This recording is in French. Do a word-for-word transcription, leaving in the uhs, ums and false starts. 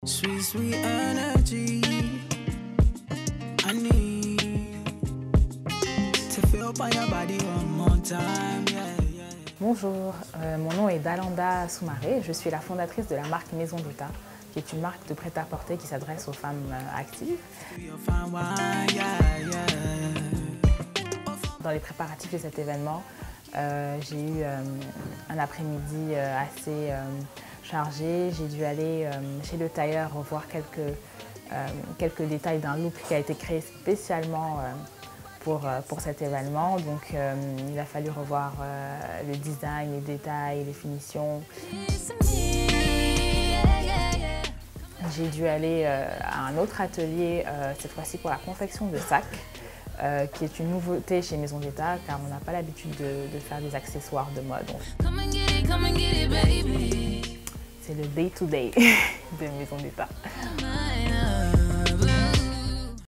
Sweet, sweet energy. I need to feel by your body one more time. Yeah, yeah. Bonjour, euh, mon nom est Dalanda Soumaré, je suis la fondatrice de la marque Maison d'État, qui est une marque de prêt-à-porter qui s'adresse aux femmes euh, actives. Dans les préparatifs de cet événement, euh, j'ai eu euh, un après-midi euh, assez euh, chargé. J'ai dû aller euh, chez le tailleur revoir quelques, euh, quelques détails d'un look qui a été créé spécialement euh, pour, euh, pour cet événement. Donc euh, il a fallu revoir euh, le design, les détails, les finitions. J'ai dû aller euh, à un autre atelier, euh, cette fois-ci pour la confection de sacs, euh, qui est une nouveauté chez Maison d'État, car on n'a pas l'habitude de, de faire des accessoires de mode. C'est le day-to-day de Maison d'État.